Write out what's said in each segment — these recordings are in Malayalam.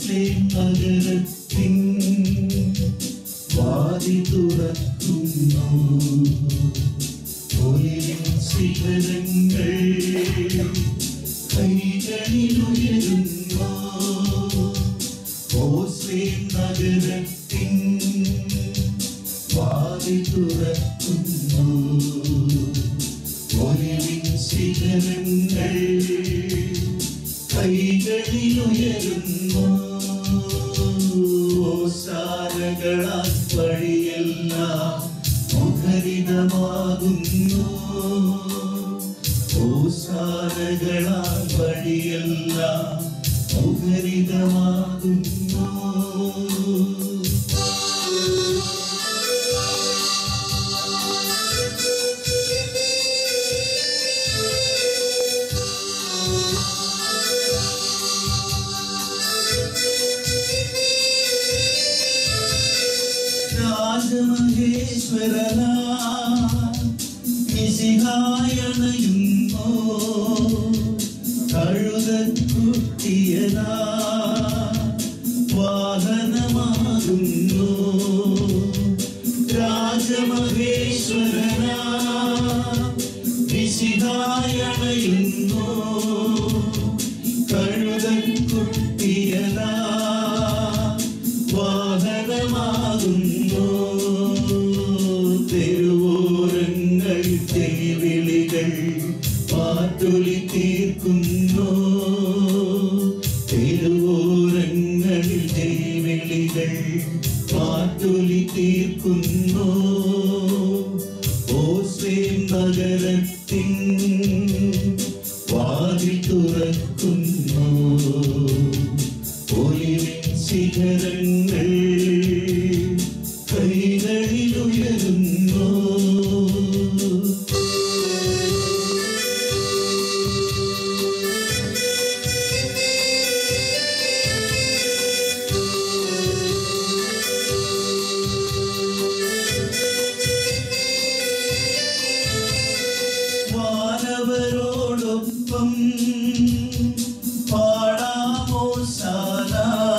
നഗരത്തിൻ വാതിൽ തുറക്കുന്നു. ഒലിവിൻ ശിഖരങ്ങൾ കൈകളിലുയരുന്നു. ഓസ്ലേം നഗരത്തിൻ വാതിൽ തുറക്കുന്നു. ഒലിവിൻ ശിഖരങ്ങൾ കൈകളിലുയരുന്നു. ഓശാനകളാൽ വഴിയെല്ലാം മുഖരിതമാകുന്നു. ഓശാനകളാൽ വഴിയെല്ലാം മുഖരിതമാകുന്നു. രാജമഹേശ്വരനാ മിശിഹായണയുന്നു. കഴുതക്കുട്ടിയനാ വാഹനമാകുന്നു. രാജമഹേശ്വരനാ മിശിഹായണയുന്നു. കഴുതക്കുട്ടിയനാ വാഹനമാകുന്നു. തെരുവോരങ്ങൾ തെരുവിളികൾ പാട്ടൊലി തീർക്കുന്നു. തെരുവോരങ്ങൾ തെരുവിളികൾ പാട്ടൊലി തീർക്കുന്നു. ഓസ്ലേം നഗരത്തിൻ വാതിൽ തുറക്കുന്നു. ഒലിവിൻ ശിഖരങ്ങൾ കൈകളിലുയരുന്നു. വാനവരോടൊപ്പം പാടാമോ ശാല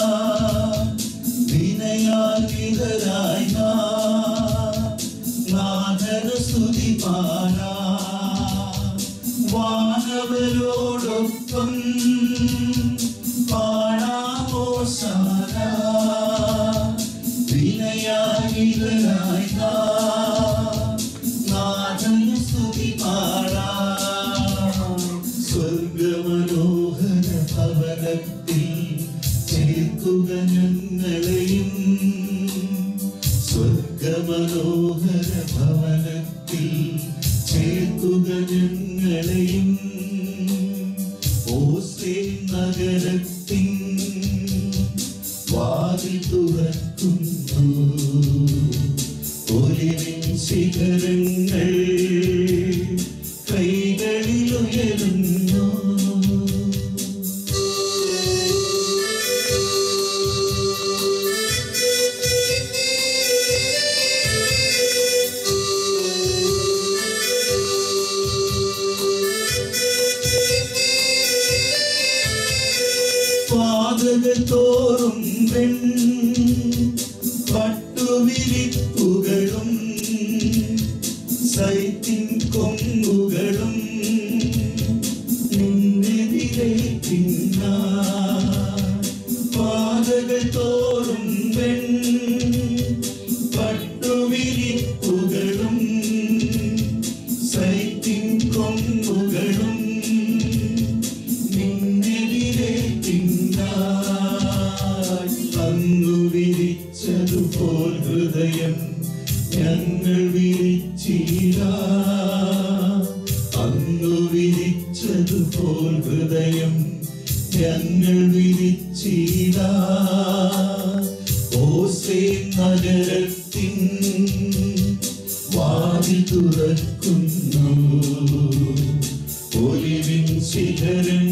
വിനയാന്വിതരായി നാഥന സ്തുതി പാടാം. വാനവരോടൊപ്പം പാടാമോ ശാല വിനയാന്വിതരായി നാഥന സ്തുതി പാടാം. സ്വർഗമനോഹര ഭവനത്തിൽ ചേർക്കുക ഞങ്ങളെയും. സ്വർഗമനോഹര ഭവനത്തിൽ ചേർക്കുക ഞങ്ങളെയും. ഓസ്ലേം നഗരത്തിൻ വാതിൽ തുറക്കുന്നു. ഒലിവിൻ ശിഖരങ്ങൾ കൈകളിലുയരുന്നു. പാതകൾ തോറും പട്ടുവിരിപ്പുകളും സൈത്തിൻ കൊമ്പുകളും നിന്നെതിരേറ്റിന്ന. പാതകൾ തോറും പട്ടുവിരിപ്പുകളും സൈത്തിൻ കൊമ്പുകളും അങ്ങു വിരിച്ചതുപോൽ ഹൃദയം ഞങ്ങൾ വിരിച്ചിടാം. അങ്ങു വിരിച്ചതുപോൽ ഹൃദയം ഞങ്ങൾ വിരിച്ചിടാം. ഓസ്ലേം നഗരത്തിൻ വാതിൽ തുറക്കുന്നു. ഒലിവിൻ ശിഖരങ്ങൾ